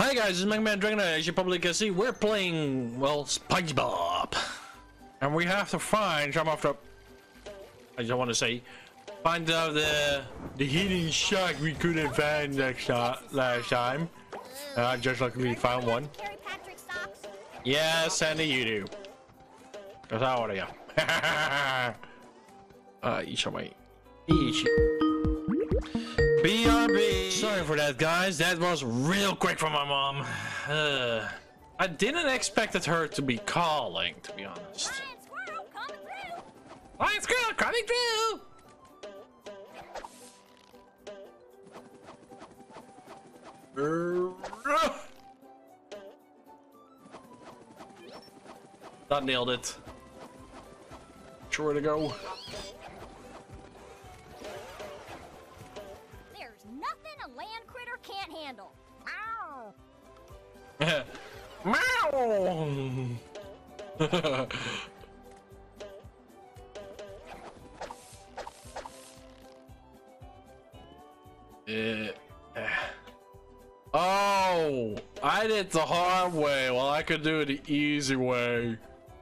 Hey guys, this is MegaDragonoid. As you probably can see, we're playing, well, SpongeBob. And we have to find some of the... I just want to say, find out the hidden shack we couldn't find last time. I just luckily found one. Yes, Sandy, you do. That's how old I am. Each away. Each. BRB. Sorry for that, guys. That was real quick from my mom. I didn't expect her to be calling, to be honest. Lion squirrel coming through. Lion squirrel coming through. That nailed it. Sure to go. There's nothing a land critter can't handle. Ow. Meow. Oh, I did it the hard way. Well, I could do it the easy way.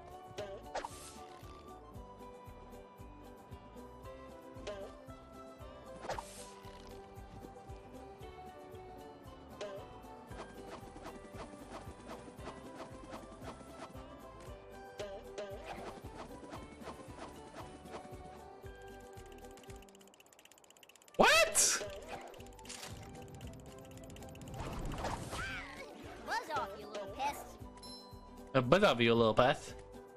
What? Buzz off, you little pest. Buzz off, you little pest.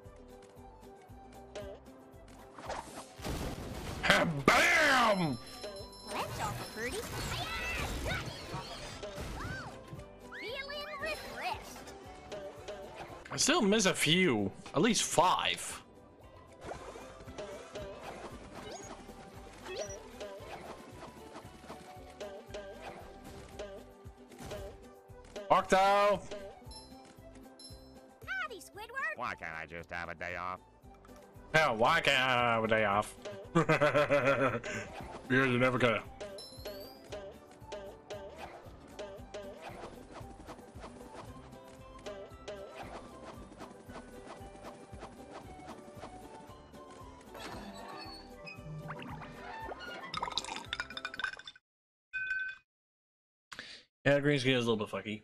Bam! Well, that's awful pretty. Feeling refreshed. I still miss a few, at least 5. Octo! Howdy, Squidward. Why can't I just have a day off? Yeah, why can't I have a day off? Because you're never gonna. Yeah, green skin is a little bit fucky.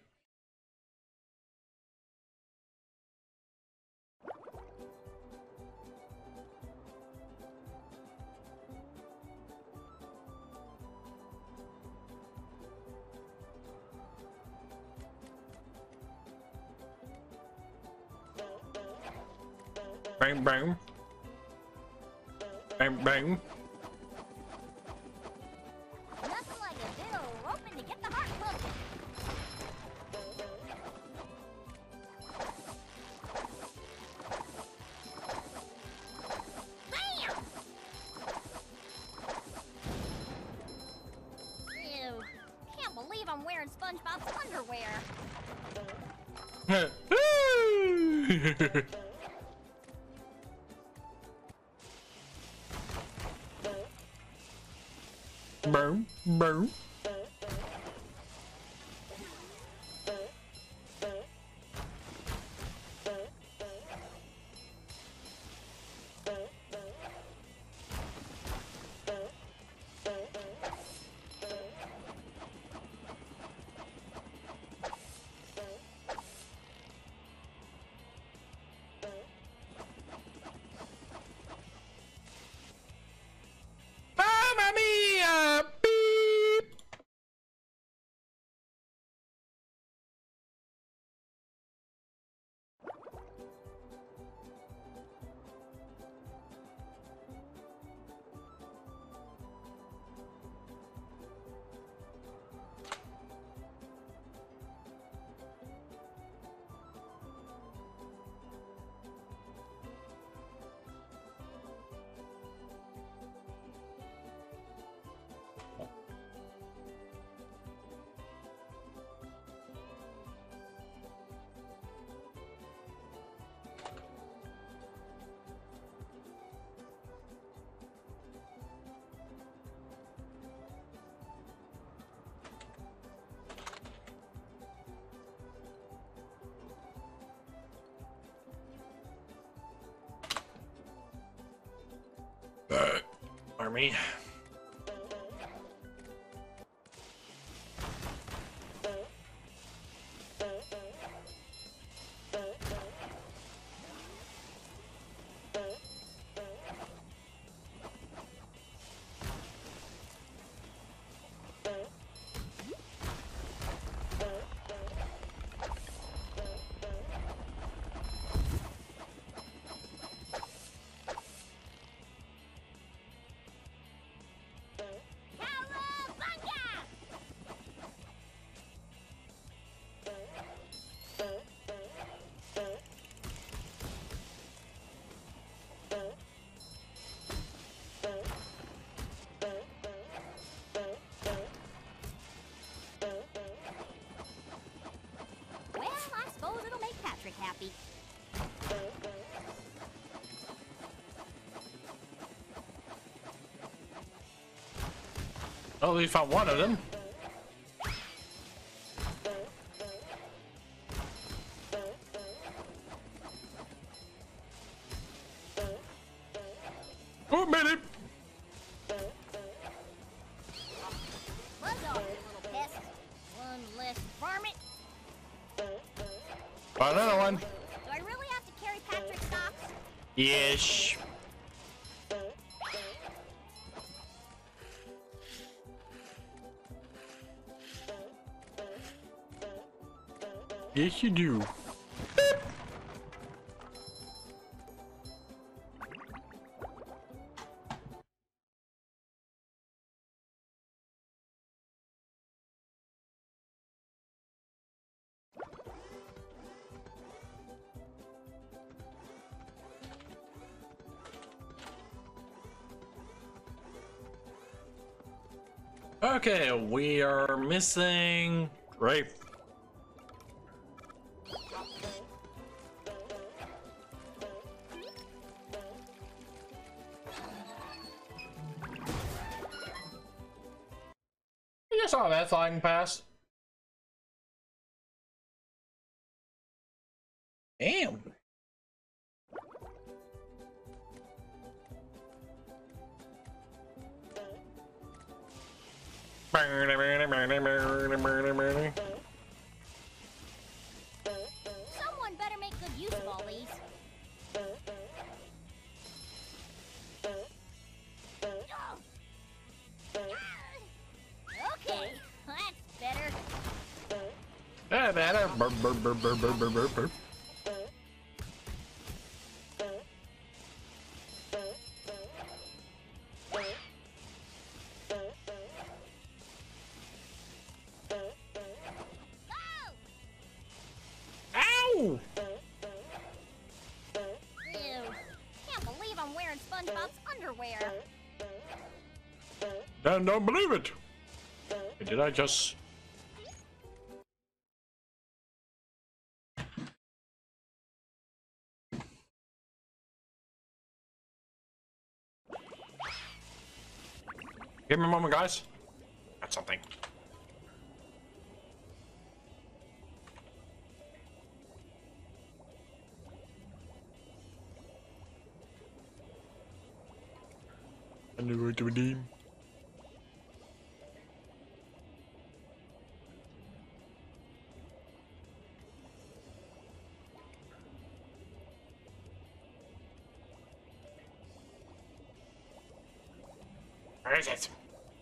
Bang bang. Bang bang. Nothing like a bit of roping to get the heart pumping. Bam! Ew. Can't believe I'm wearing SpongeBob's underwear. Boom, boom. Mamma mia! Beep! me. Happy. Oh, we found one of them. Oh, made it. Buzz off, you little pest. One less varmint. Another one. Do I really have to carry Patrick's socks? Yes. Yes, you do. Okay, we are missing grape. You saw that flying past. Damn. Someone better make good use of all these. Okay, that's better. Better. Burp, burp, burp, burp, burp, burp, burp, burp. Ow! Ew. Can't believe I'm wearing SpongeBob's underwear. Don't believe it. Did I just? Give me a moment, guys. Got something. I knew where to redeem. Where is it?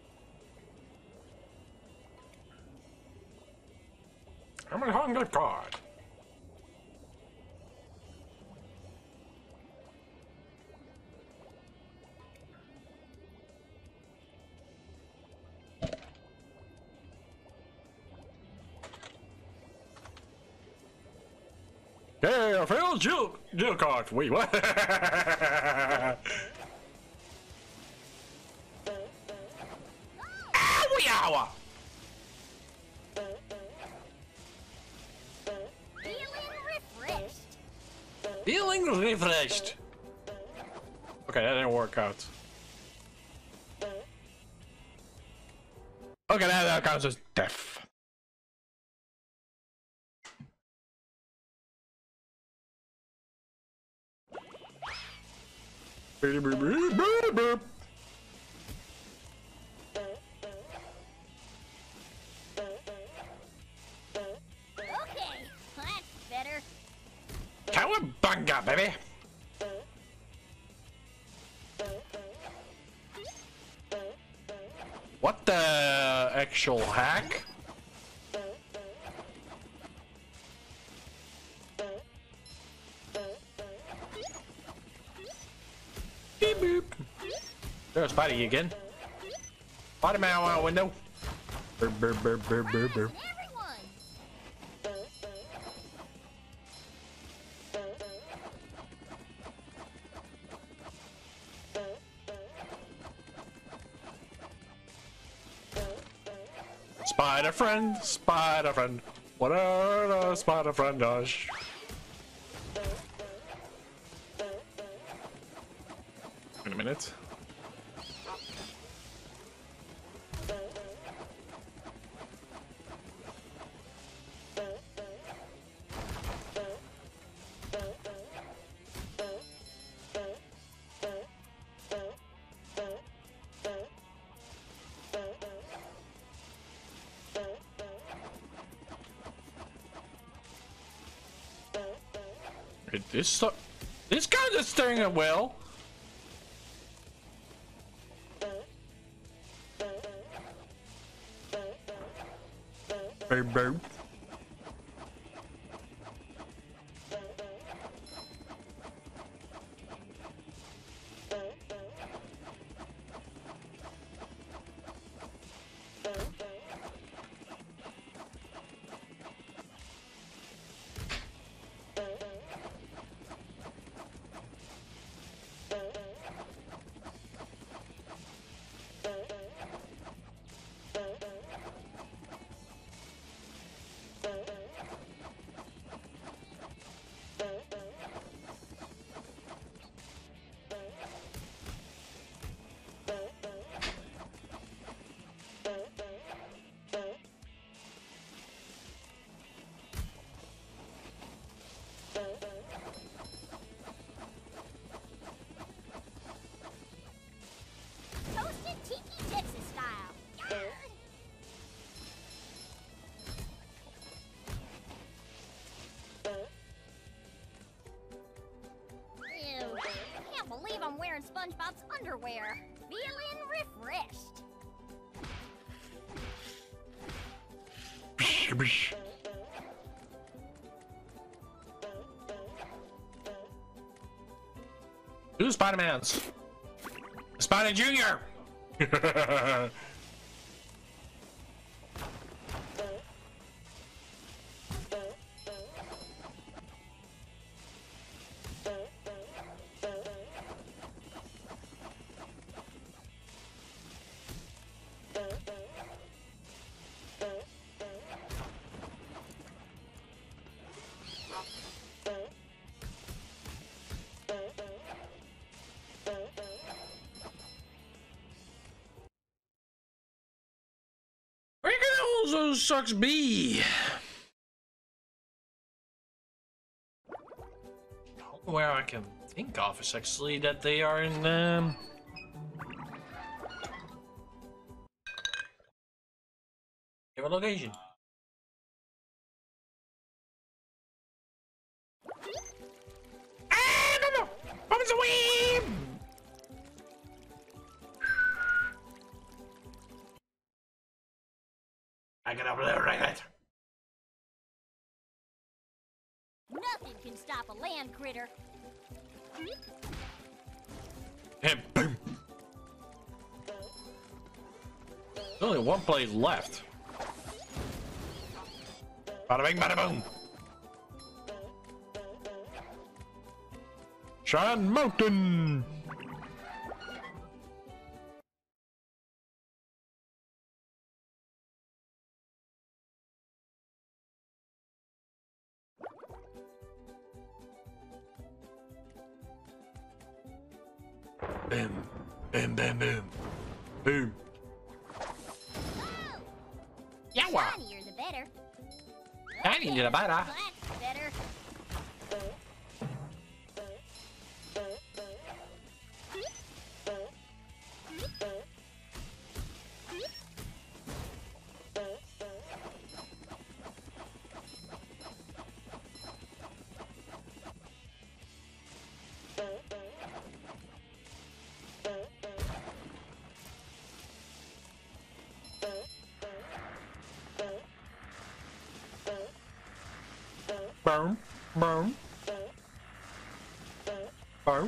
I'm a hunger card. Hey, I failed Jill card. Wait, what? Owie! Feeling refreshed. Okay, that didn't work out. Okay, that counts as death. Cowabunga, baby! What the actual heck? Beep boop. There's Spidey again. Spider-Man out window. Burr, burr, burr, burr, burr, burr. Spider friend, what a spider friend does. In a minute. This guy's just steering it well. Boom, boom. I'm wearing SpongeBob's underwear. Feeling refreshed. Two Spider-Mans. Spider Jr. Where can all those sucks be? Where I can think of is actually that they are in give a location. Ah, no! Bombs away! I can obliterate it. Nothing can stop a land critter. And boom. There's only one place left. Bada bing, bada boom. Shine Mountain. Bam, bam, bam, bam, boom. Yawa. Shinier the better. Shiny the better. That's better. Boom. Boom. Boom.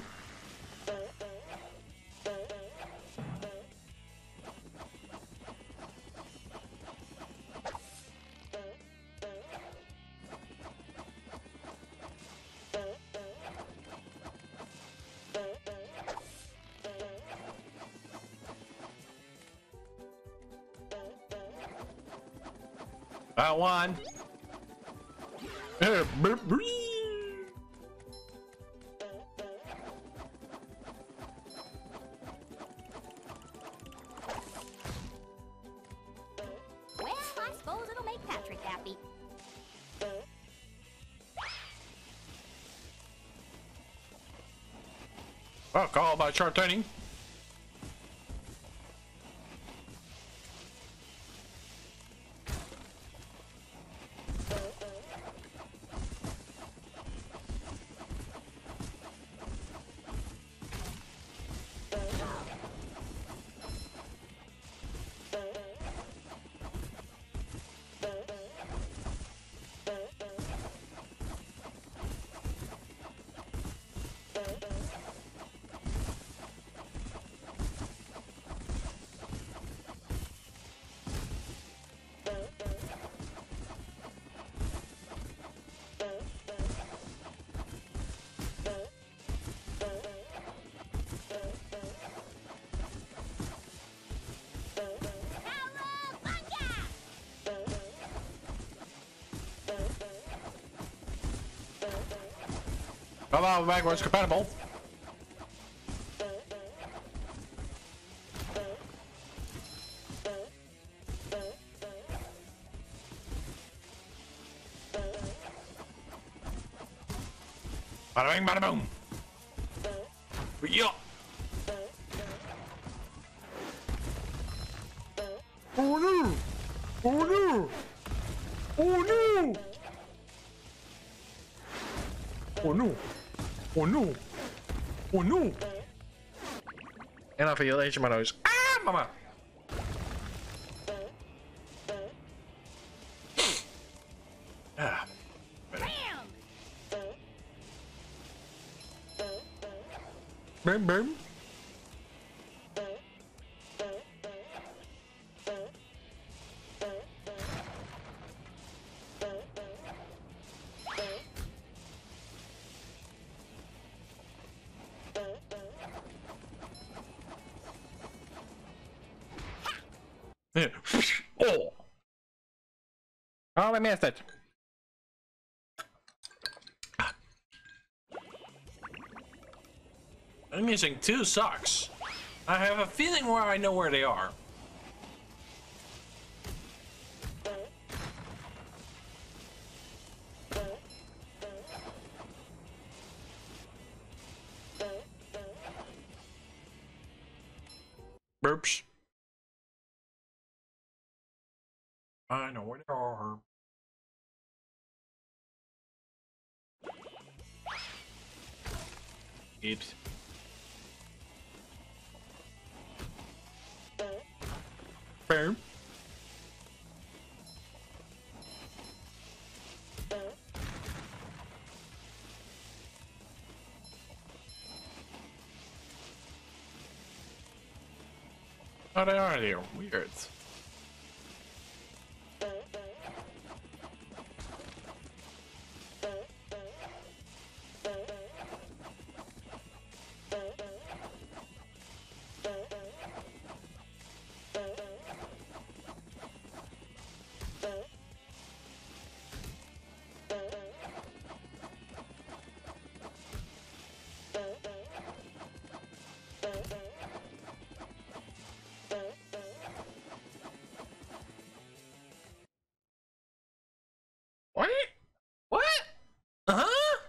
That one. Well, I suppose it'll make Patrick happy. Oh, call by sharp turning. Come on, backwards compatible. Bada bing, bada boom. Yeah. Oh no! Oh no! Oh no! Oh no! Oh no! Oh no! And I feel itch in my nose. Ah, mama! Ah. Bam! Bam! Oh! Oh, I missed it. I'm missing 2 socks. I have a feeling where I know where they are. Burps. I know where they are. Oops. Boom. Oh, they are there. Weird. What? What? Uh-huh?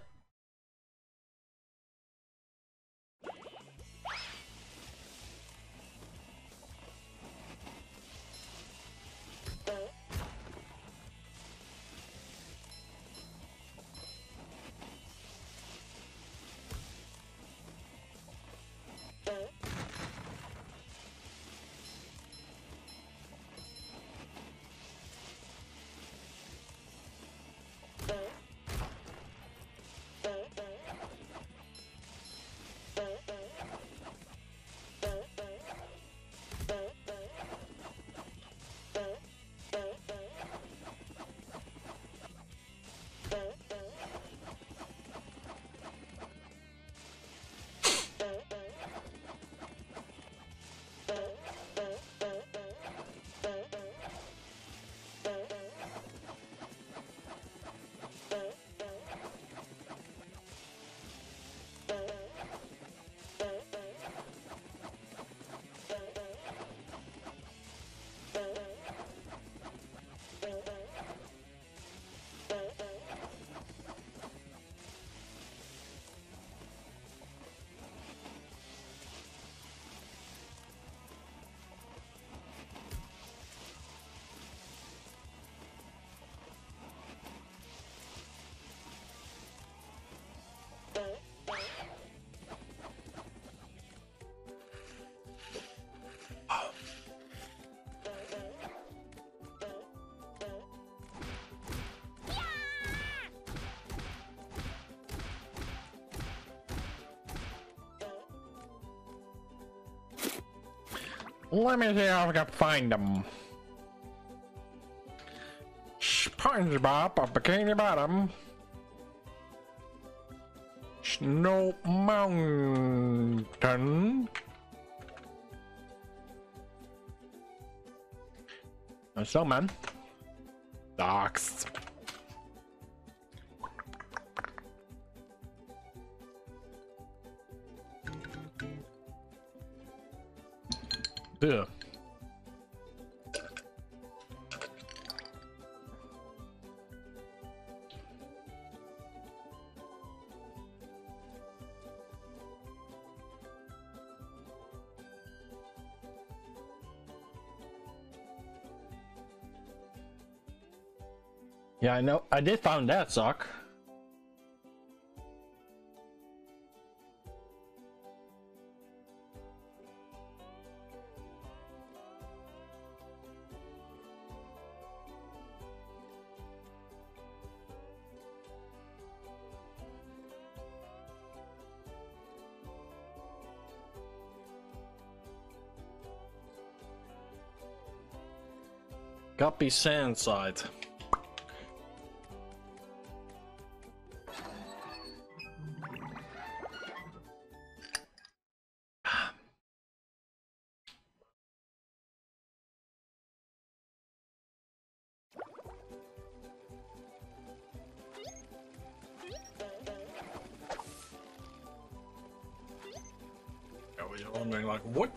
Let me see if I can find them. SpongeBob of Bikini Bottom. Snow Mountain. A snowman. Docks. Yeah. Yeah, I know. I did found that sock. Guppy Sandside. I was wondering, like, what?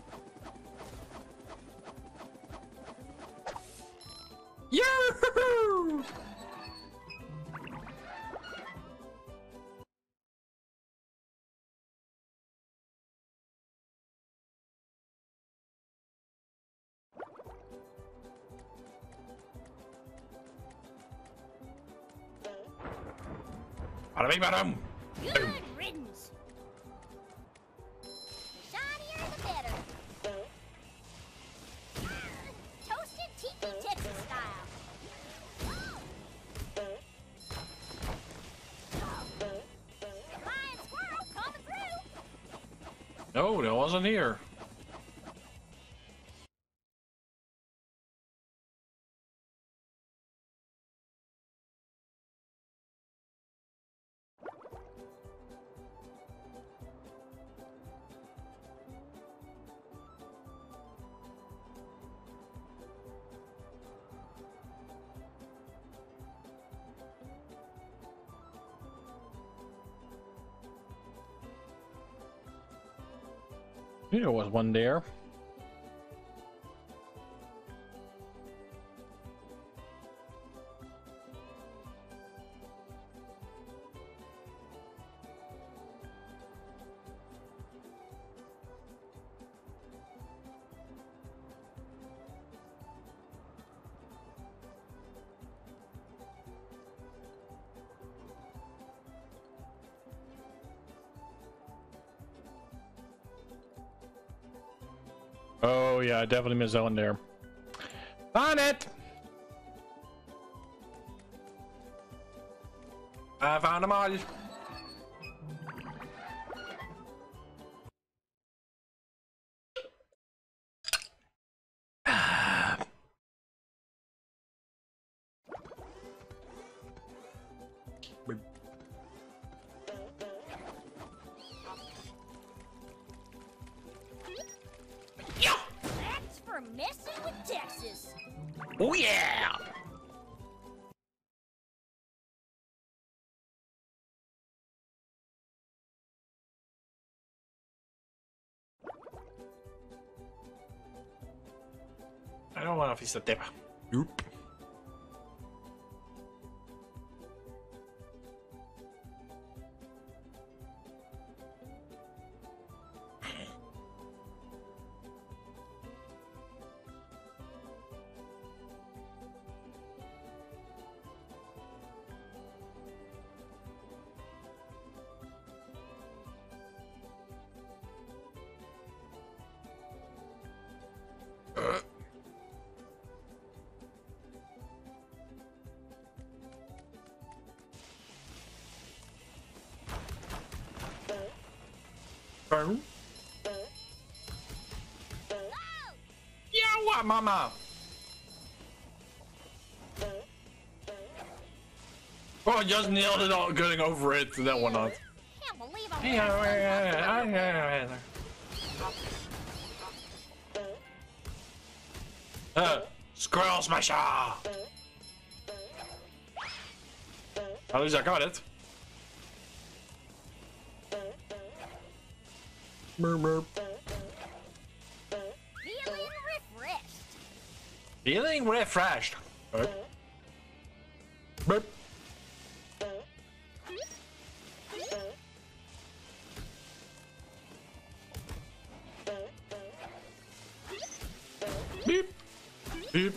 Yahoo! Bada bing, bada. Good riddance. The shinier the better. Toasted tiki Texas style. Lion squirrel coming through. No, that wasn't here. There was one there. Oh yeah, I definitely missed that one there. Found it! I found them all. That's for messing with Texas. Oh yeah! I don't want to fix the tip. Nope. Whoa! mama. Oh, I just nailed it all, getting over it. That one not. Can't believe I'm Squirrel smasher. At least I got it. Murmur. feeling refreshed. Feeling refreshed. Right. Burp. Beep. Beep.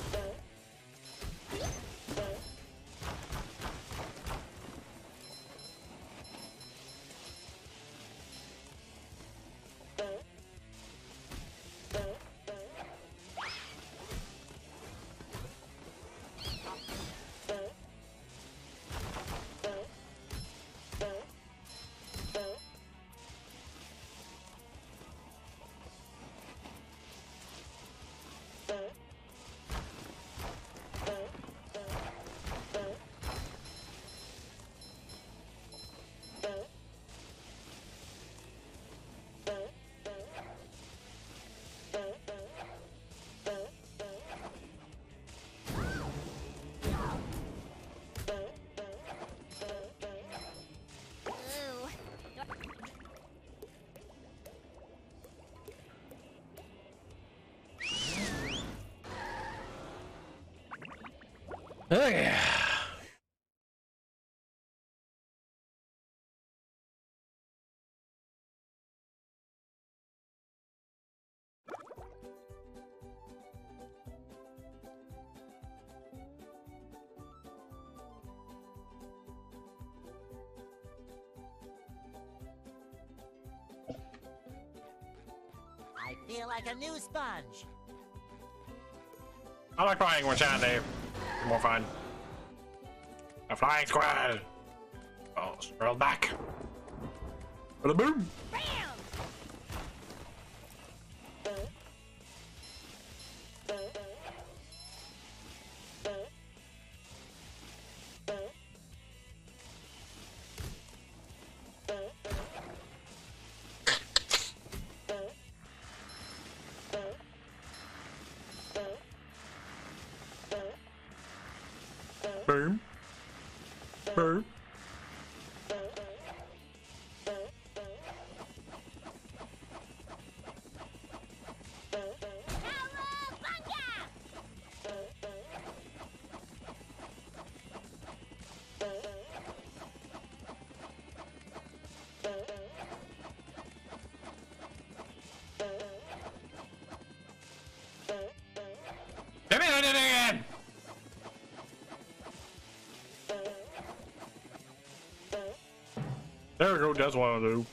Ooh. Oh yeah. I feel like a new sponge. I like playing with Sandy. More fun. A flying squirrel. Oh, squirrel back. Bada boom. Bam! Boom. Boom. Cowabunga! Give me that again. There we go. That's what I'll do.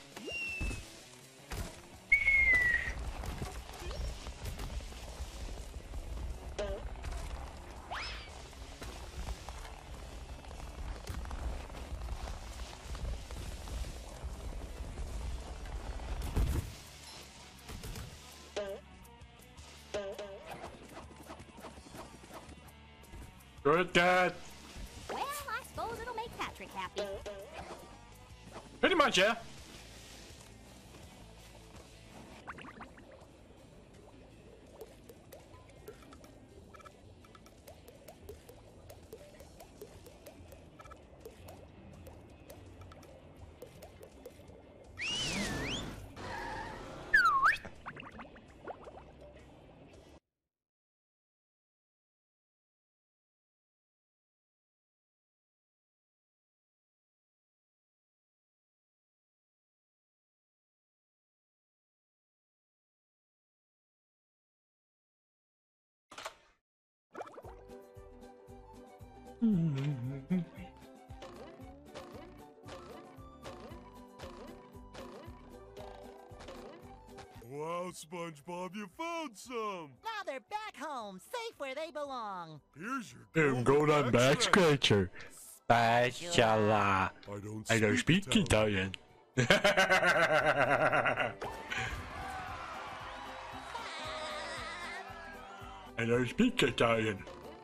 Good dad. Well, I suppose it'll make Patrick happy. Pretty much, yeah. Wow, SpongeBob, you found some! Now they're back home, safe where they belong. Here's your Golden back scratcher. Spatula. I don't speak Italian. I don't speak Italian.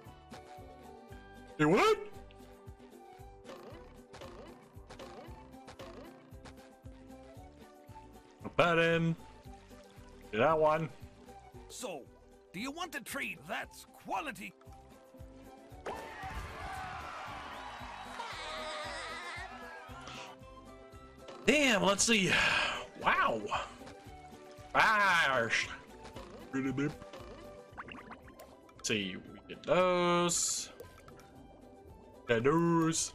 You what? Put in. That one. So, do you want to trade? That's quality. Damn, let's see. Wow. Fires. Let's see, we get those. Those.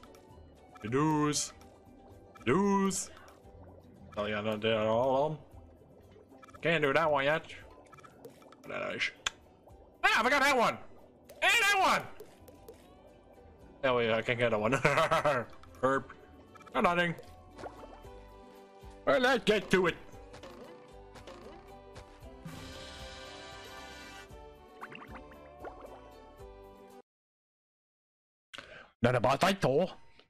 Oh yeah, not there all of them. Can't do that one yet. Ah, I forgot that one. And that one. Oh yeah, I can't get that one. Herb. No, nothing. Well, let's get to it. None about that though.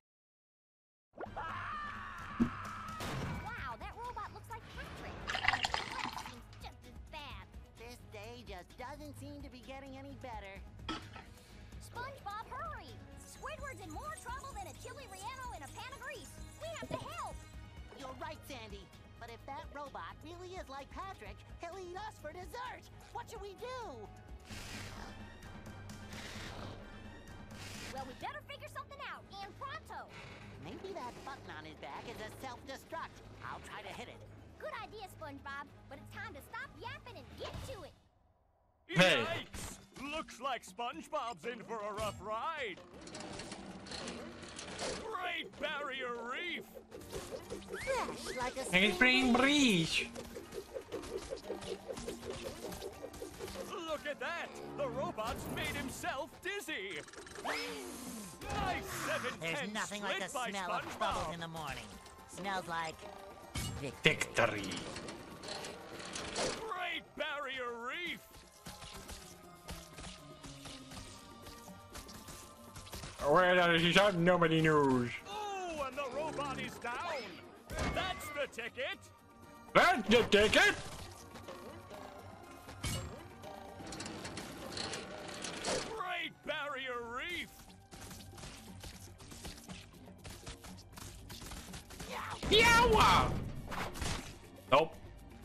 Wow, that robot looks like Patrick. That seems just as bad. This day just doesn't seem to be getting any better. SpongeBob, hurry! Squidward's in more trouble than a chili relleno in a pan of grease. We have to help. You're right, Sandy. But if that robot really is like Patrick, he'll eat us for dessert. What should we do? Well, we better figure something out, and pronto. Maybe that button on his back is a self-destruct. I'll try to hit it. Good idea, SpongeBob, but it's time to stop yapping and get to it. Hey. Yikes! Looks like SpongeBob's in for a rough ride. Great Barrier Reef! Fresh like a Hey, spring breeze. Look at that! The robot's made himself dizzy! Nice 7/10 There's nothing like the split by smell of SpongeBob. bubbles in the morning. Smells like Victory. Great Barrier Reef! Where that is out, nobody knows. Oh, and the robot is down! That's the ticket! That's the ticket. Great Barrier Reef! Yow! Nope.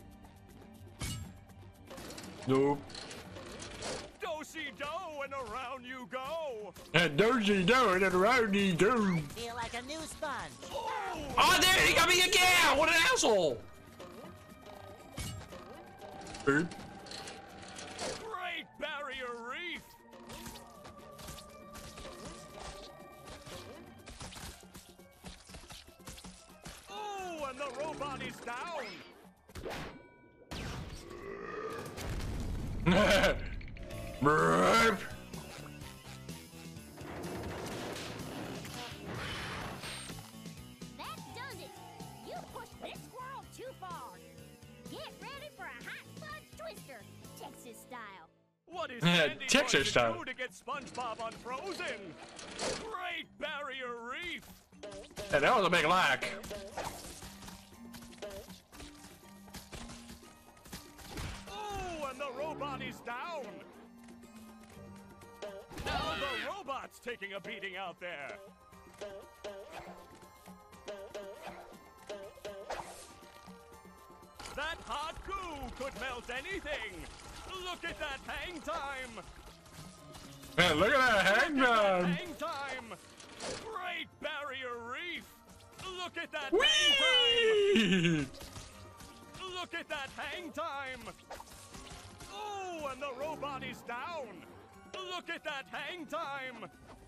Nope. Do-si-do and around you go! And dozy do and around you do. feel like a new sponge. Oh, there he got me again! What an asshole! Bird. Great Barrier Reef! Oh, and the robot is down! Burp. That does it. You pushed this squirrel too far. Get ready for a hot fudge twister, Texas style. What is Sandy Texas going to style. do to get SpongeBob unfrozen? Great Barrier Reef! Yeah, that was a big lack. Oh, and the robot is down! Now the robot's taking a beating out there! That hot goo could melt anything! Look at that hang time! Man, look at that hang time. Hang time! Great Barrier Reef! Look at that hang time! Whee! Look at that hang time! Oh, and the robot is down! Look at that hang time!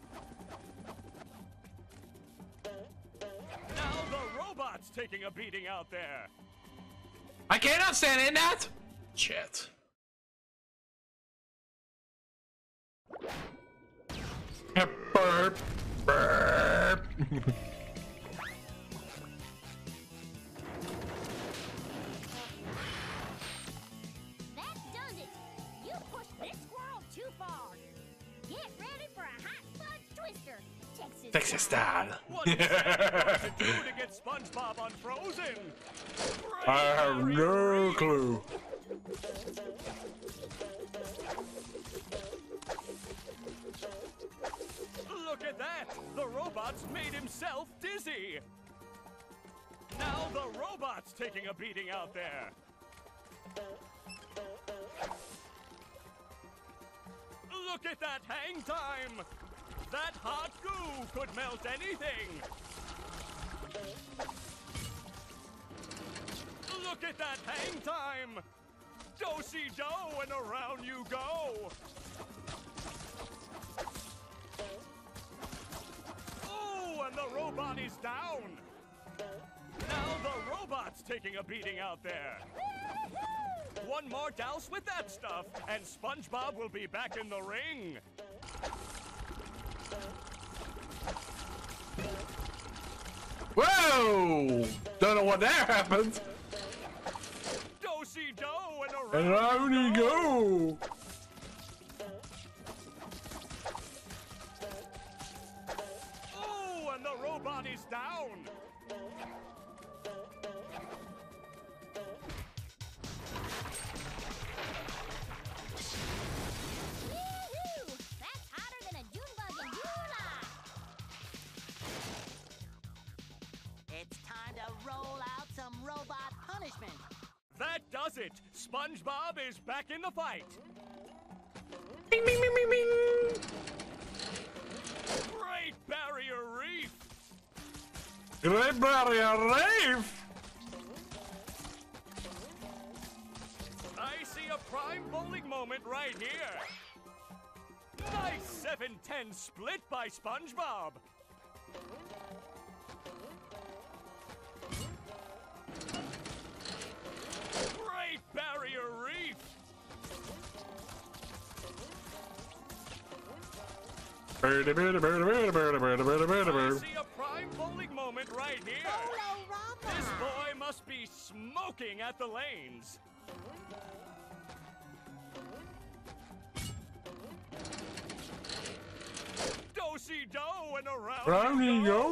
Now the robot's taking a beating out there! I cannot stand in that. Shit. Burp. Burp. That does it. You pushed this squirrel too far. Get ready for a hot fudge twister, Texas style. What is Santa going to do to get SpongeBob unfrozen? I have no clue. at that! The robot's made himself dizzy! Now the robot's taking a beating out there! Look at that hang time! That hot goo could melt anything! Look at that hang time! Do-si-do and around you go! Oh, and the robot is down! Now the robot's taking a beating out there! One more douse with that stuff, and SpongeBob will be back in the ring! Whoa! Don't know what there happened. Do-si-do and Around you go. Oh, and the robot is down. Woo-hoo! That's hotter than a June bug in July. It's time to roll out some robot punishment. That does it. SpongeBob is back in the fight. Bing, bing, bing, bing, bing. Great Barrier Reef. Great Barrier Reef. I see a prime bowling moment right here. Nice 7-10 split by SpongeBob. Great Barrier Reef. Birdie, birdie, birdie, birdie, birdie, birdie, birdie, birdie, I birdie. see a prime bowling moment right here. Bolo-rama! This boy must be smoking at the lanes. Do-si-do and around Round you go.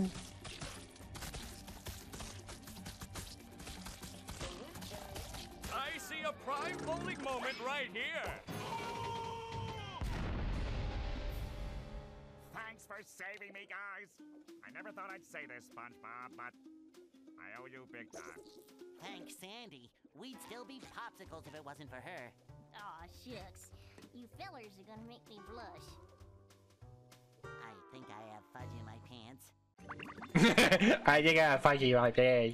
I see a prime bowling moment right here. Thanks for saving me, guys. I never thought I'd say this, SpongeBob, but I owe you big time. Thanks, Sandy. We'd still be popsicles if it wasn't for her. Aw, shucks. You fellers are gonna make me blush. I think I have fudge in my pants. I think I fight you right there.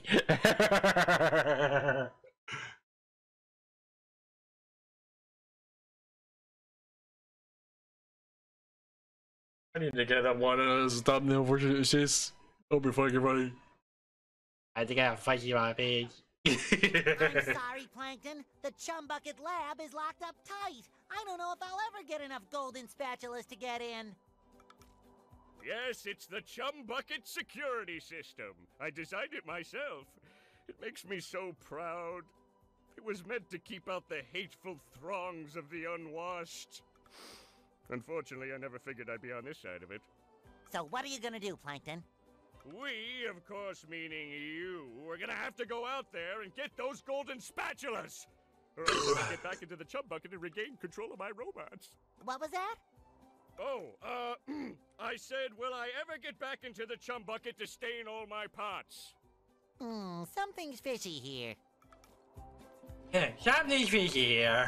I need to get that one as a thumbnail for this. That'll be fucking funny. I think I have fight you right there. I'm sorry, Plankton. The Chum Bucket lab is locked up tight. I don't know if I'll ever get enough golden spatulas to get in. Yes, it's the Chum Bucket security system. I designed it myself. It makes me so proud. It was meant to keep out the hateful throngs of the unwashed. Unfortunately, I never figured I'd be on this side of it. So what are you gonna do, Plankton? We, of course meaning you, are gonna have to go out there and get those golden spatulas! Or I'll never get back into the Chum Bucket and regain control of my robots. What was that? Oh, I said, will I ever get back into the Chum Bucket to stain all my pots? Something's fishy here. Yeah, something's fishy here.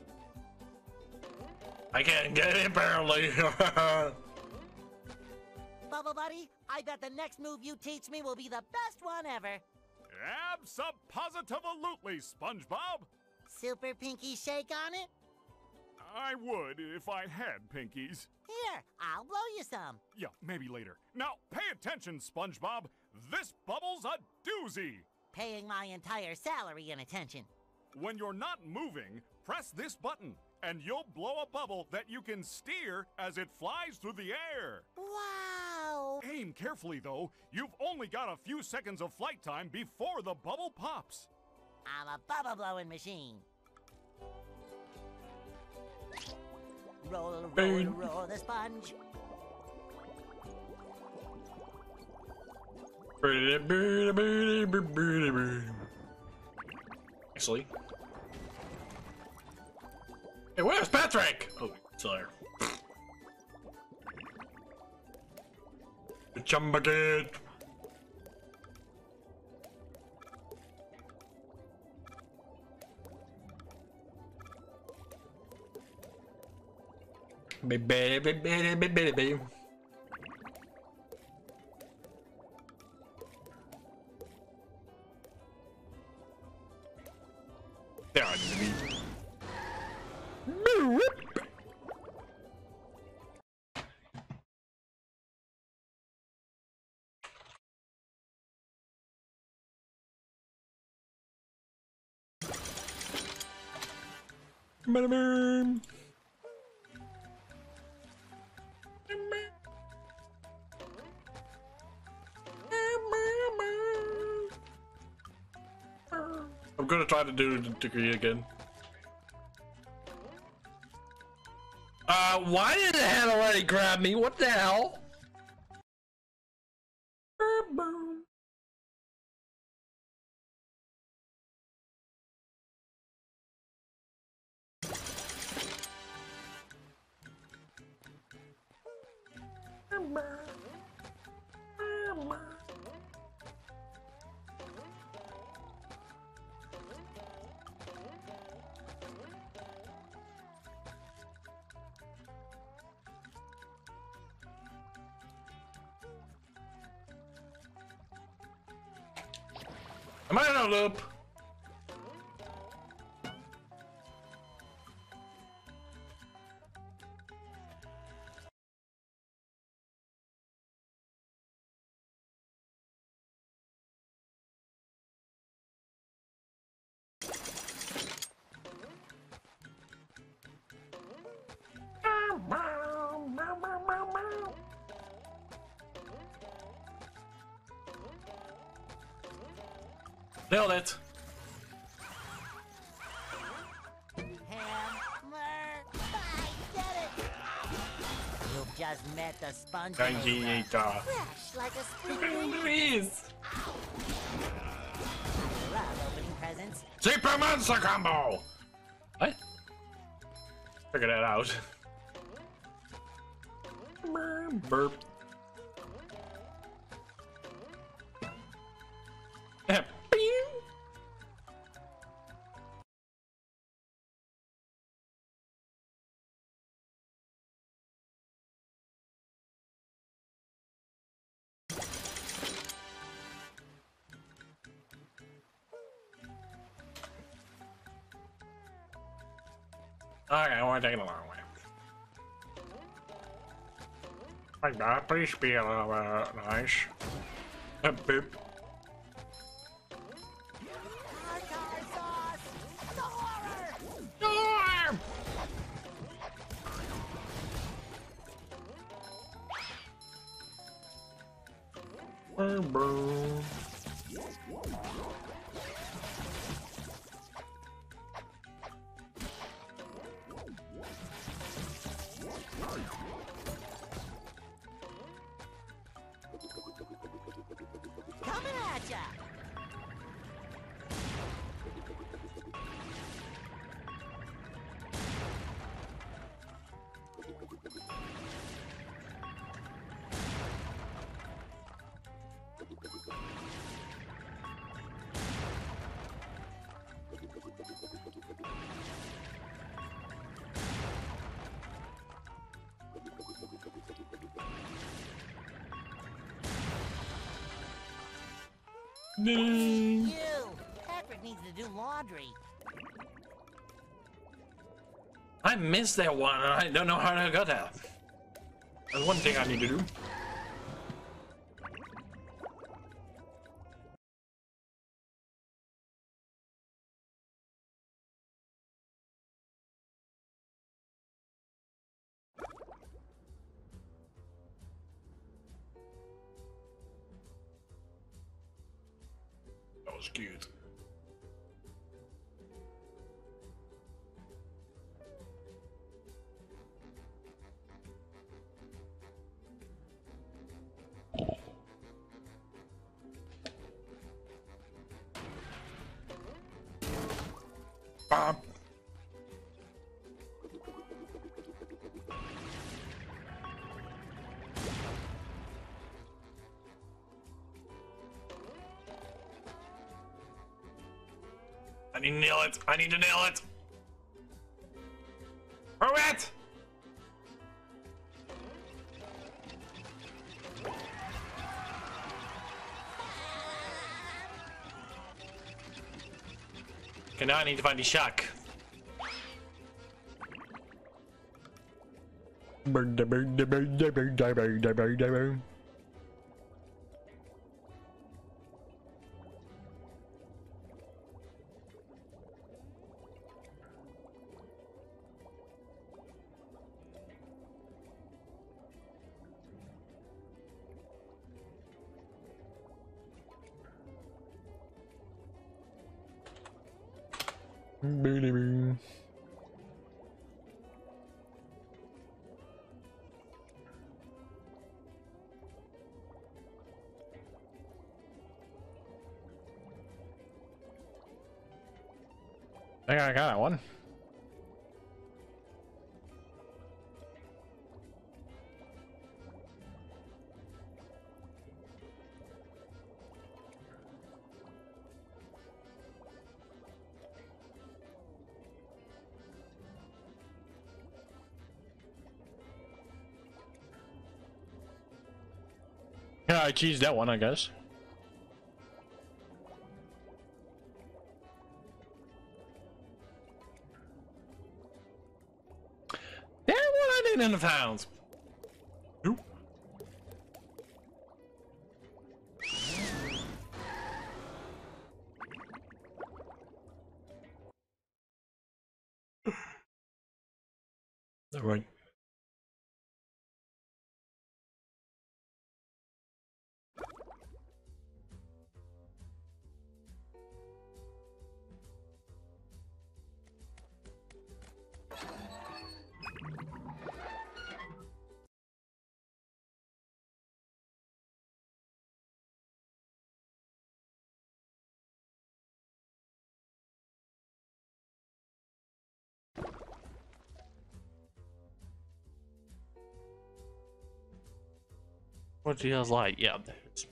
I can't get it apparently. Bubble Buddy, I bet the next move you teach me will be the best one ever. Abso-positive-alutely, SpongeBob. Super Pinky Shake on it? I would if I had pinkies. Here, I'll blow you some. Yeah, maybe later. Now, pay attention, SpongeBob. This bubble's a doozy. Paying my entire salary in attention. When you're not moving, press this button, and you'll blow a bubble that you can steer as it flies through the air. Wow! Aim carefully, though. You've only got a few seconds of flight time before the bubble pops. I'm a bubble blowing machine. Roll, roll, roll the sponge. Actually. Hey, where's Patrick? Oh, it's there. The chum bucket. Baby. There are the I'm gonna try to do the degree again. Why did the hell already grab me? What the hell? Am I in a loop? Nailed it. Hammer! I did it! You've just met the SpongeBob. Fresh like a spring. Please. Love opening presents. Super monster combo. What? Figure that out. Burp. Okay, I want to take it a long way. Like that, please be a little nice. Boop. Tartar sauce! The horror! Boom. Coming at ya! You! Patrick needs to do laundry. I missed that one and I don't know how to get that. That's one thing I need to do. That was cute. Bob. I need to nail it. I need to nail it. Throw it. Okay, now I need to find the shark. I think I got that one. Yeah, I cheesed that one, I guess. Yeah, what I did in the pounds. Nope. All right. What do you guys like? Yeah, there's.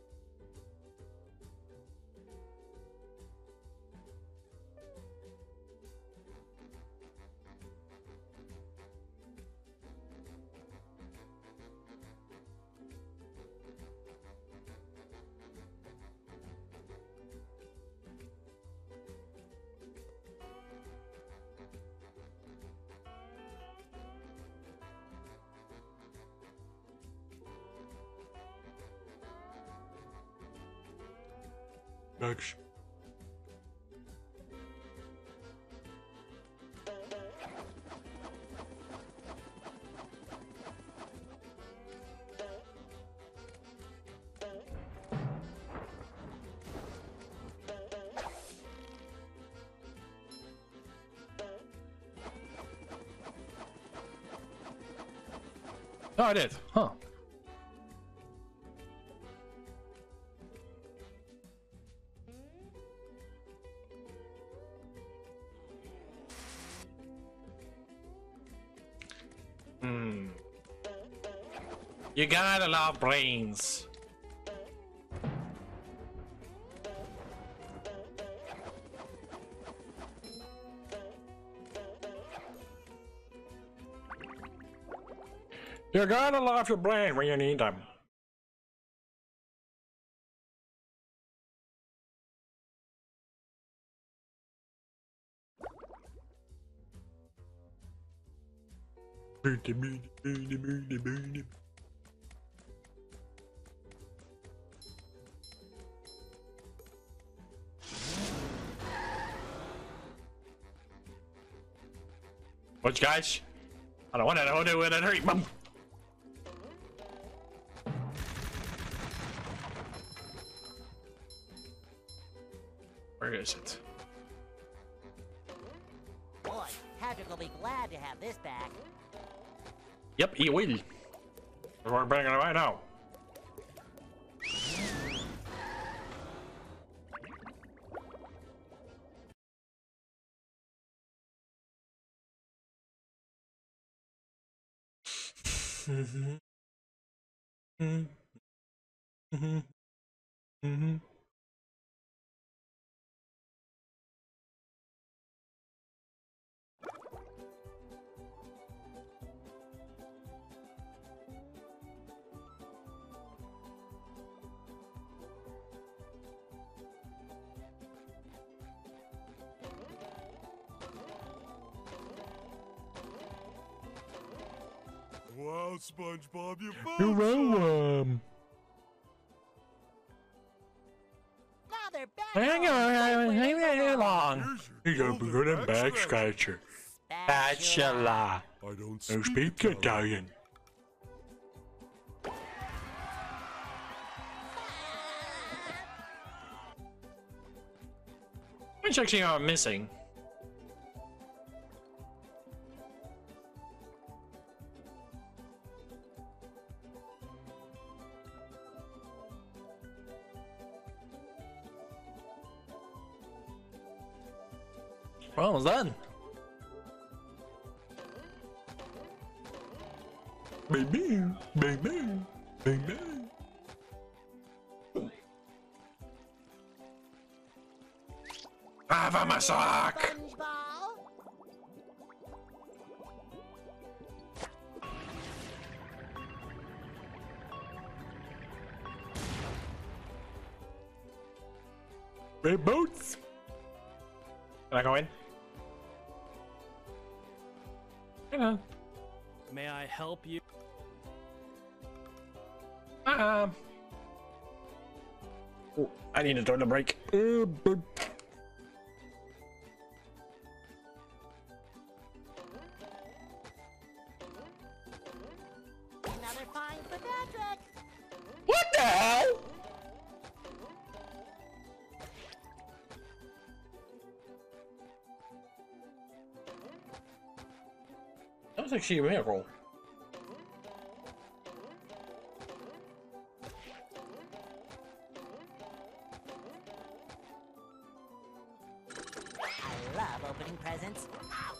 Bugs. Oh, I did. Huh. You got a lot of brains. You gotta love your brain when you need them. Watch, guys. I don't want to do it. Hurry, mum. Where is it? Boy, Patrick will be glad to have this back. Yep, he will. We're bringing it right now. Mm-hmm. Mm-hmm. Mm-hmm. SpongeBob, you found You're some. welcome. Now they're back. Hang on, hang on long. Here's You're your a good golden and back scratcher. Spatula. I don't I speak Italian. Which actually are missing. Well, almost done. Bang bang, bang bang, bang bang. Have my sock. SpongeBob. Red boots. Can I go in? Hang on. May I help you? Oh, I need a toilet break. Another find for Patrick. What the hell? That was actually a miracle. I love opening presents. Ouch!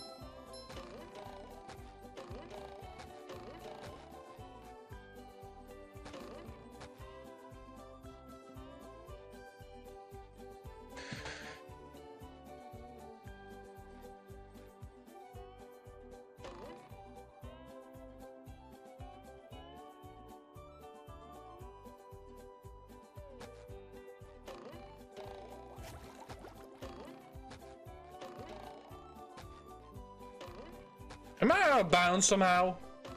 Am I out of bounds somehow?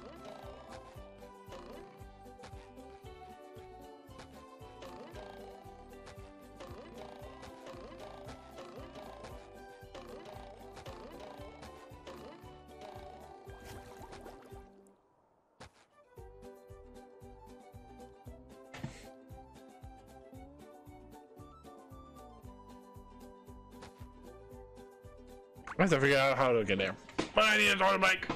I have to figure out how to get there. But I need a toilet break.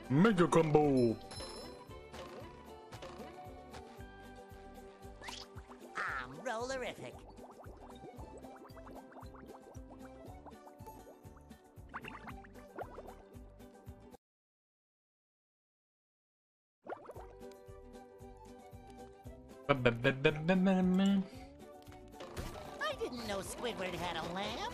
Mega combo. I'm rollerific. I didn't know Squidward had a lamp.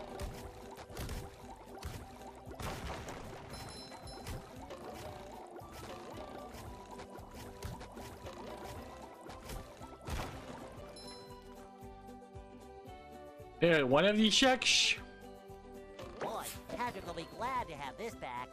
Yeah, one of these checks. Boy, Patrick will be glad to have this back.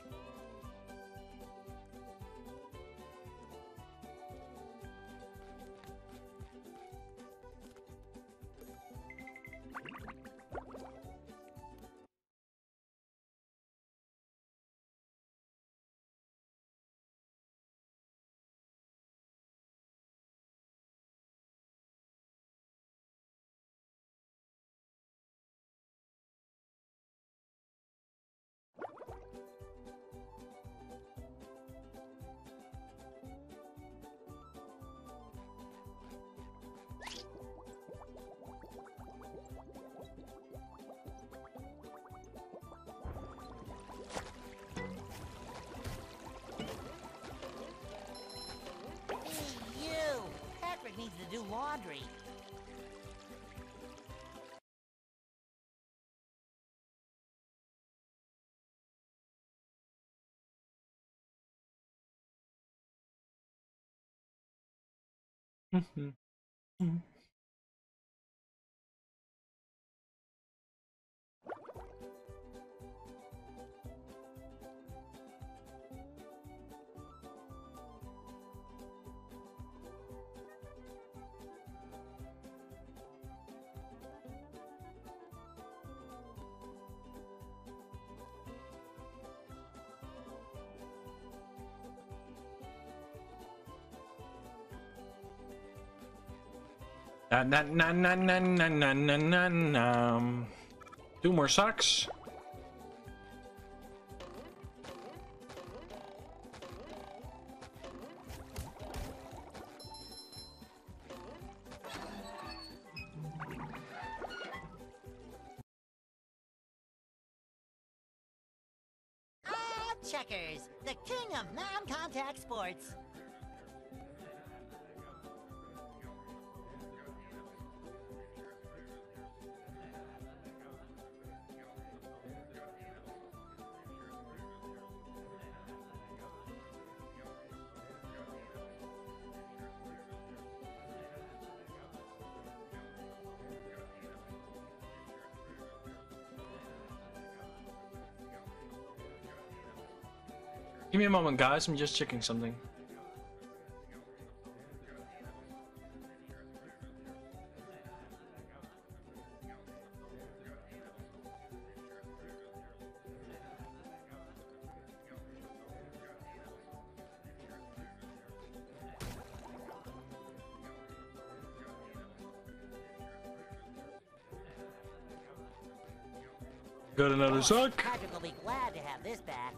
Patrick needs to do laundry. Two more socks. Checkers, the king of non-contact sports. Give me a moment, guys. I'm just checking something. Got another sock. Patrick will be glad to have this back.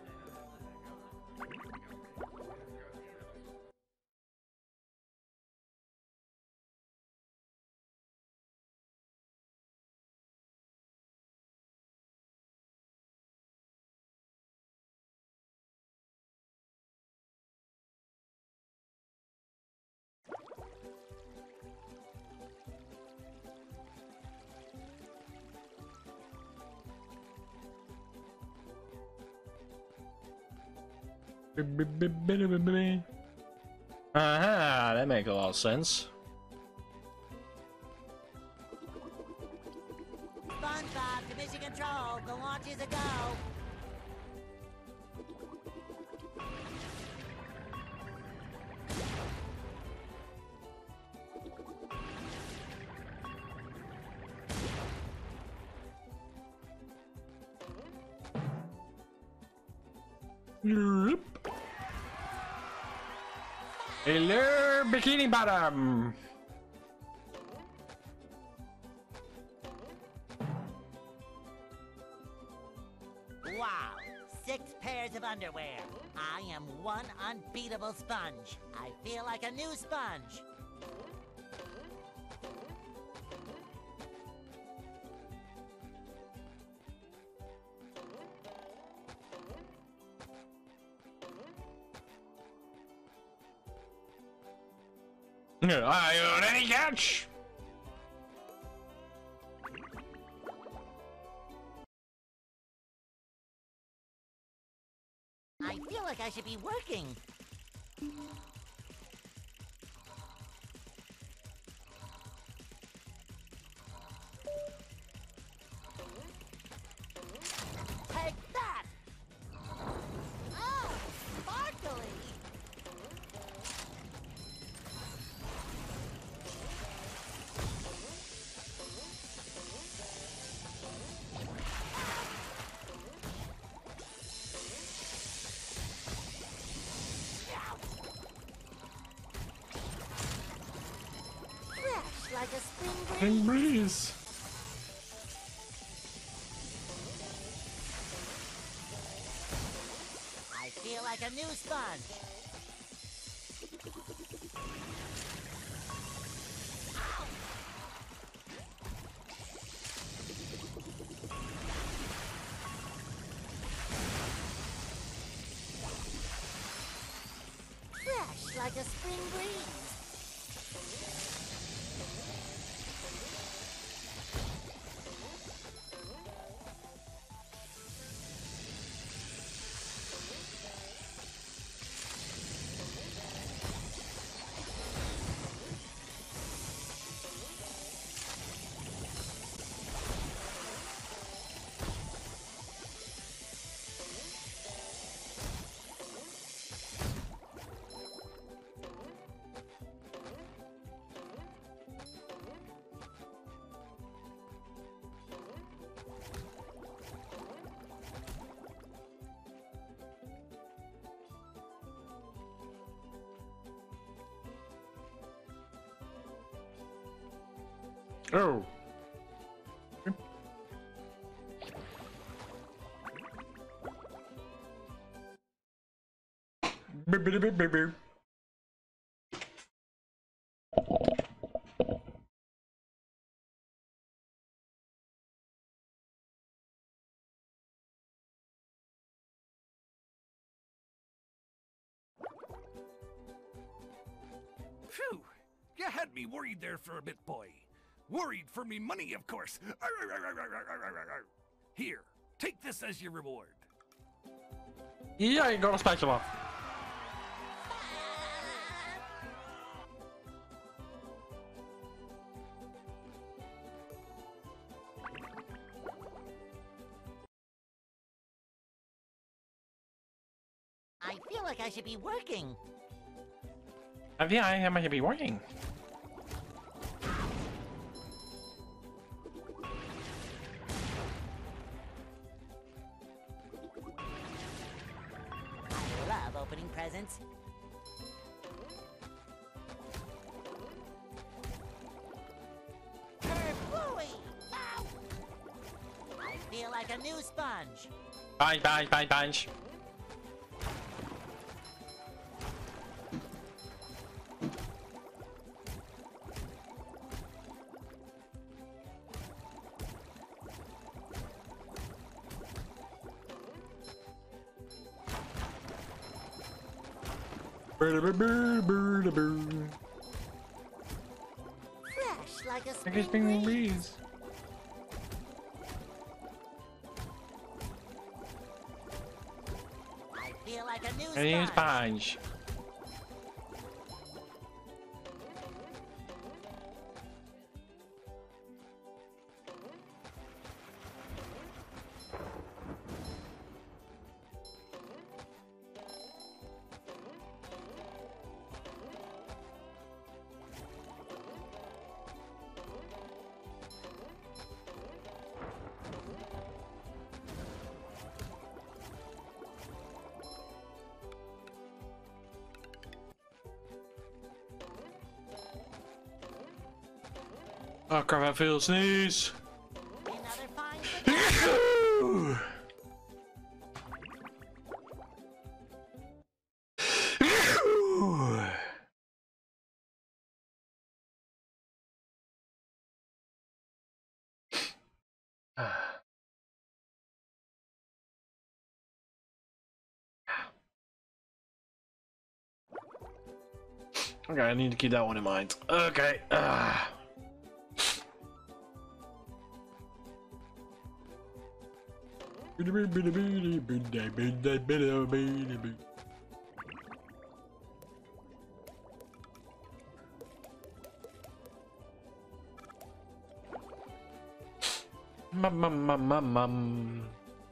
That makes a lot of sense. SpongeBob to mission control. The launch is a go. Hello, Bikini Bottom. Wow, 6 pairs of underwear. I am one unbeatable sponge. I feel like a new sponge. I own any catch. I feel like I should be working. Take that! Oh, sparkly! Fresh like a spring breeze. Breeze. I feel like a new sponge. Ow! Fresh like a spring breeze. Oh. Phew! You had me worried there for a bit, boy. Worried for me money, of course. Here, take this as your reward. Yeah, you got a spatula. I feel like I should be working. Yeah, I might be working. I love opening presents. Kerplooey! Ow! I feel like a new sponge. Bunch. Fresh like a I spring guess being breeze. breeze. I feel like a new A new sponge. sponge. Oh crap, I feel a sneeze. Another fine banana. Okay, I need to keep that one in mind. Okay. Mum.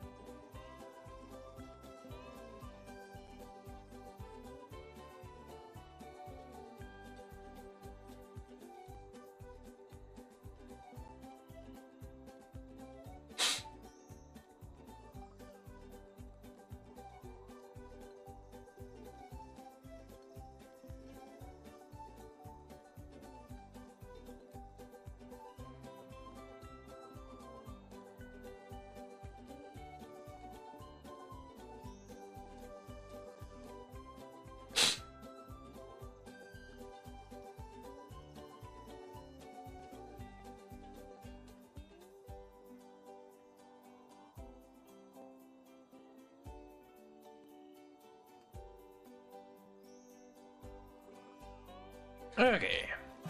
Okay.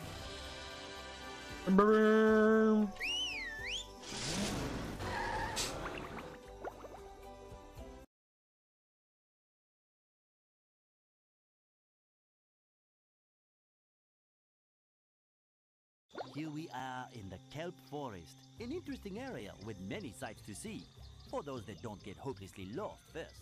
Here we are in the kelp forest, an interesting area with many sights to see, for those that don't get hopelessly lost first.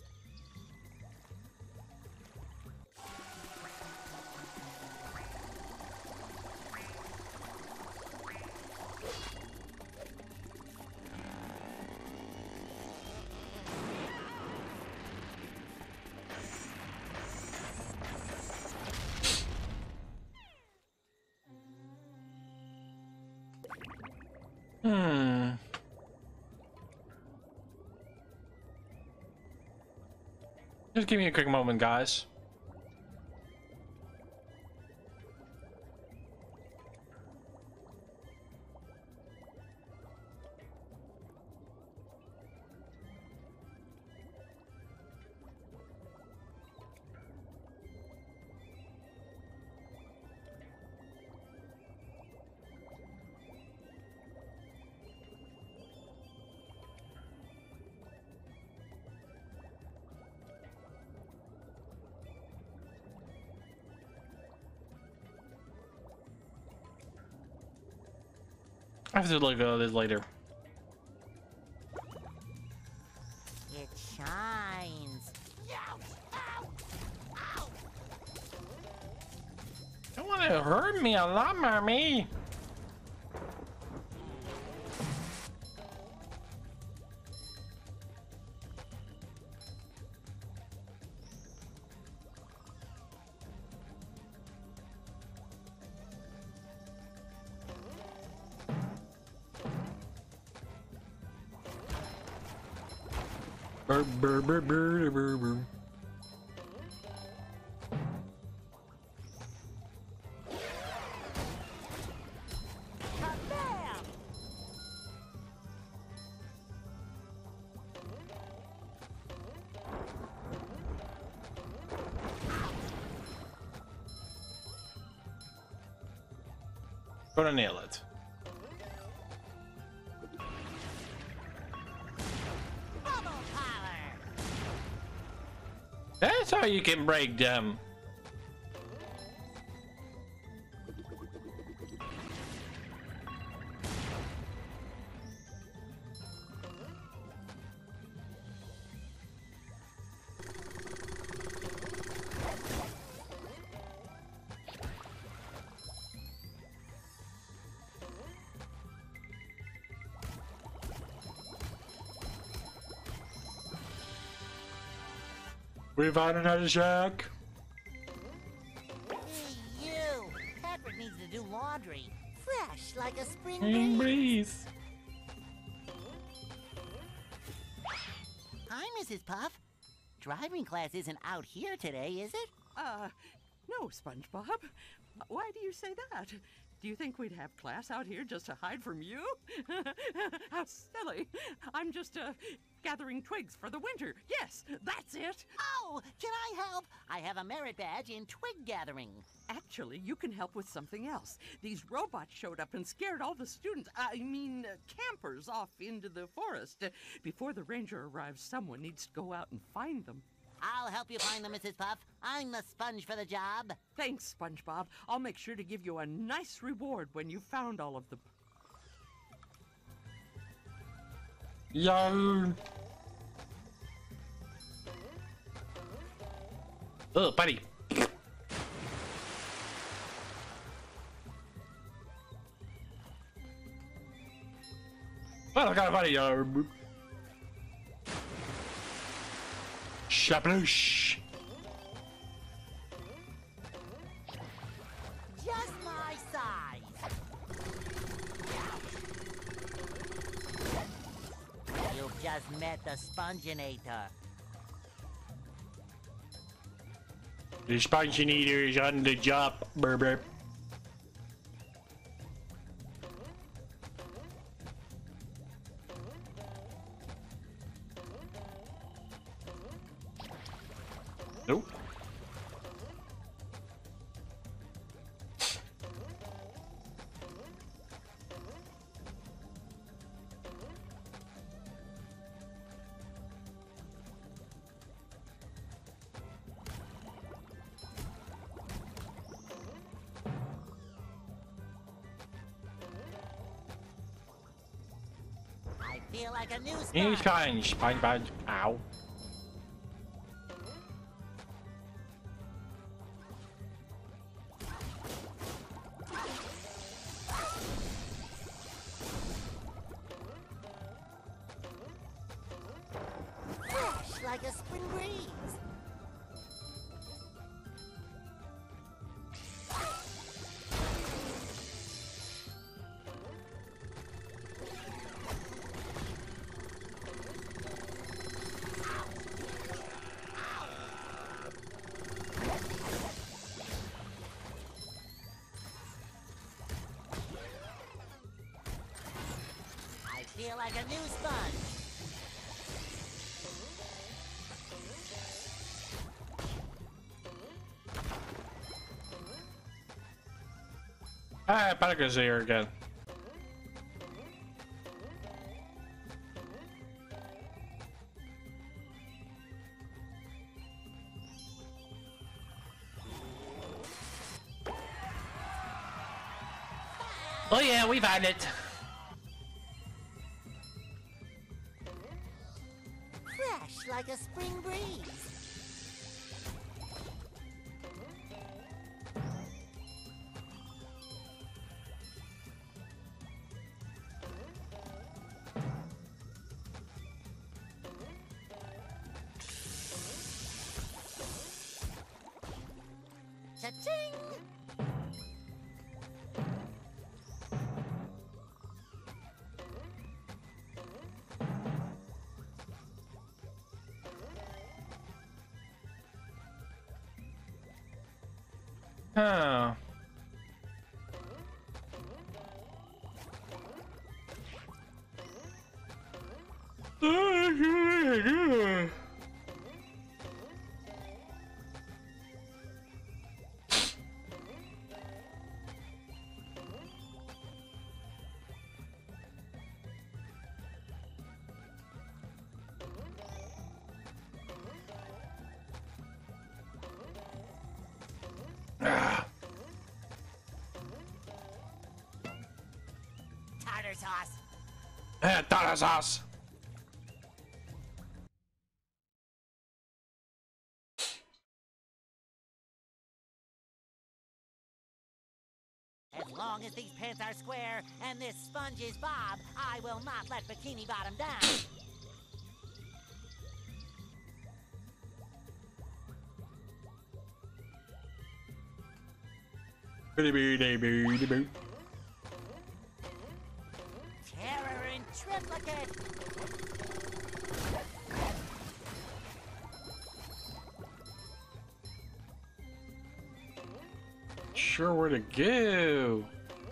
Just give me a quick moment, guys. I have to look at this later. It shines. Don't want to hurt me a lot, mommy. Gonna nail it. Bubble power. That's how you can break them. We found another shack. Hey, you. Patrick needs to do laundry. Fresh like a spring Spring breeze. breeze. Hi, Mrs. Puff. Driving class isn't out here today, is it? No, SpongeBob. Why do you say that? Do you think we'd have class out here just to hide from you? How silly. I'm just, gathering twigs for the winter. Yes, that's it. Oh, can I help? I have a merit badge in twig gathering. Actually, you can help with something else. These robots showed up and scared all the students, campers off into the forest. Before the ranger arrives, someone needs to go out and find them. I'll help you find them, Mrs. Puff. I'm the sponge for the job. Thanks, SpongeBob. I'll make sure to give you a nice reward when you've found all of them. Yo. Oh, buddy. Well, I got a buddy. Shabloosh. Just my size. You've just met the Sponginator. The Sponginator is on the job, burp. Nope. I feel like a new New sponge. sponge, SpongeBob. Ow. Fresh like a spring breeze. I feel like a new sponge. Ah, Pelican's here again. Oh yeah, we've had it. Fresh like a spring breeze. Cha-ching! Oh. Tartar sauce. Tartar sauce. As long as these pants are square and this sponge is Bob, I will not let Bikini Bottom down. Terror in triplicate. sure where to go.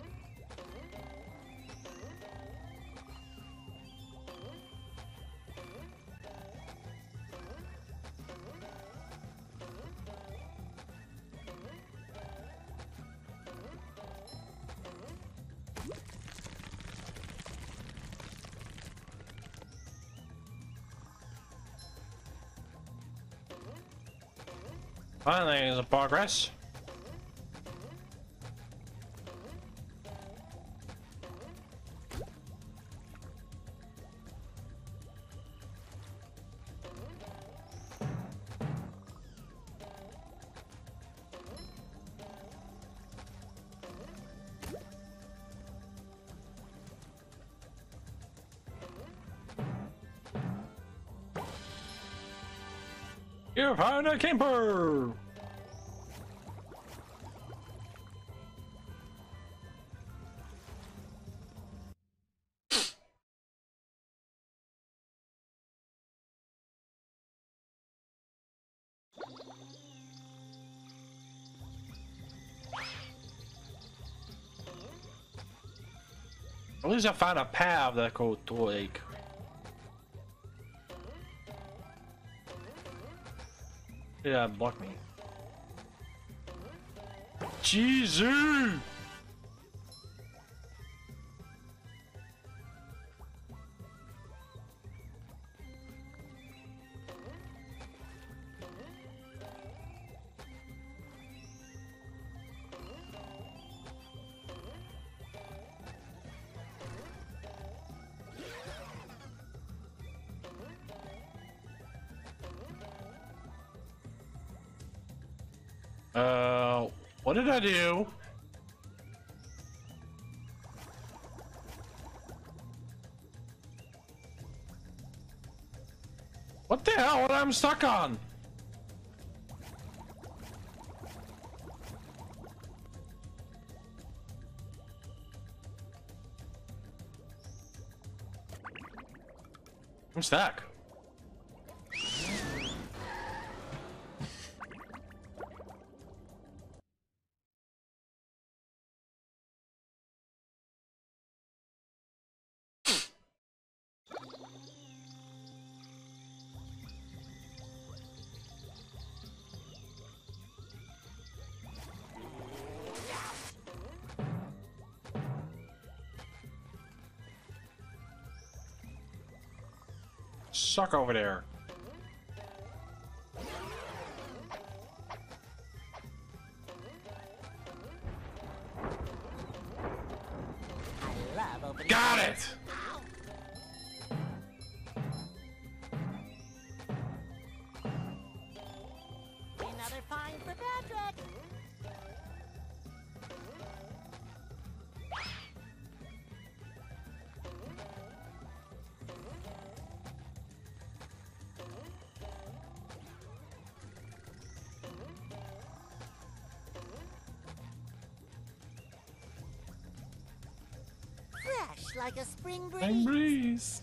Finally, there's a progress. You found a camper! At least I found a path that goes to the lake. Yeah, block me. Jesus! What did I do? What the hell? What I'm stuck on? I'm stuck. Suck over there. Got it! Another find for Patrick. Fresh like a spring breeze. Spring breeze.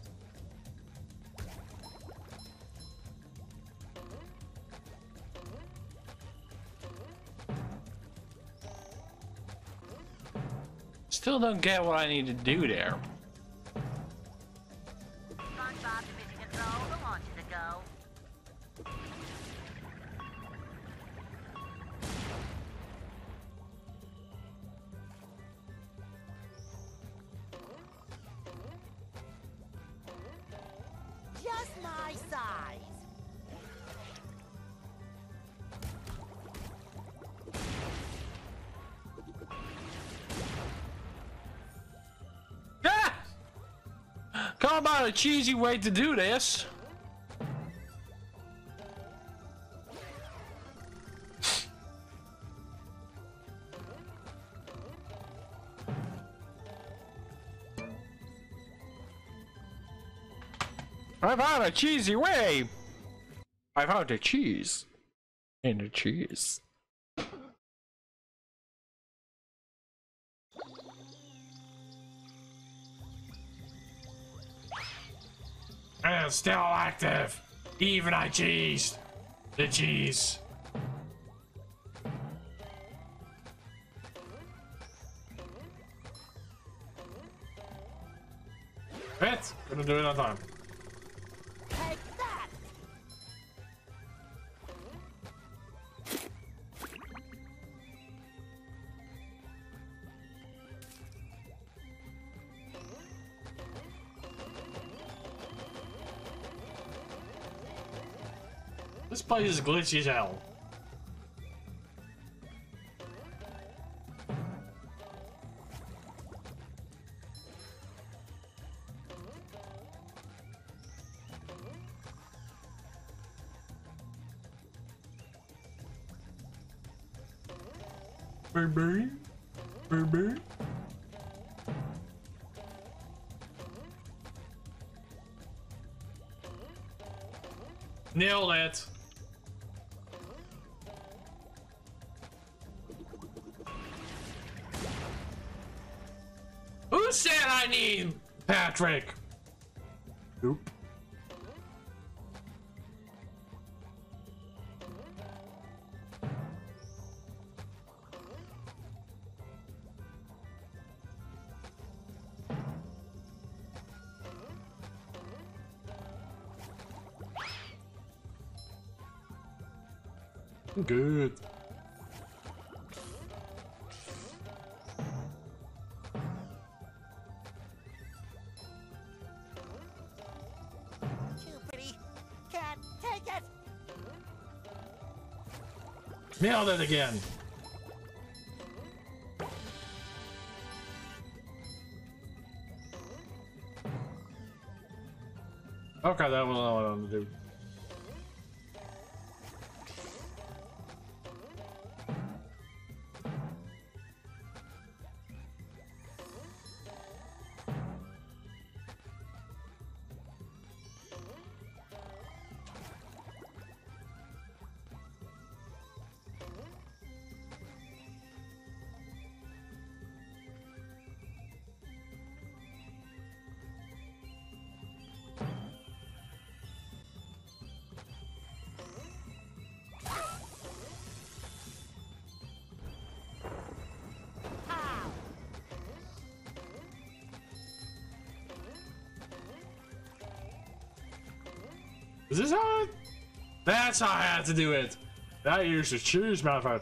Still don't get what I need to do there. SpongeBob to mission control, the launch is a go. Just my size. Ah! Come about a cheesy way to do this. I found a cheesy way. I found a cheese. And a cheese. And it's still active. Even I cheesed. The cheese. Right, gonna do it on time. Take that! This place is glitchy as hell. Baby, baby. Nail it. Who said I need Patrick? Nope. Good. Too pretty. Can't take it. Nailed it again. Okay, that was all I wanted to do. Is this how it? That's how I had to do it. That used to choose, motherfucker.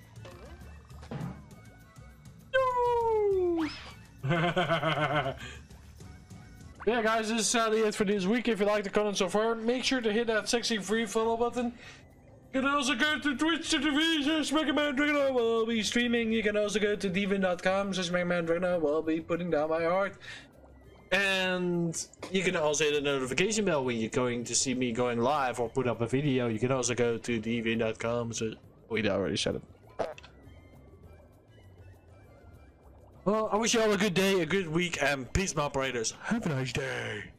Yeah, guys, this is sadly it for this week. If you liked the content so far, make sure to hit that sexy free follow button. You can also go to twitch.tv/MegaDragonoid. We'll be streaming. You can also go to devin.com/MegaDragonoid. We'll be putting down my art. And you can also hit the notification bell when you're going to see me going live or put up a video. You can also go to devin.com. So we already said it. Well, I wish you all a good day, a good week, and peace, my operators. Have a nice day.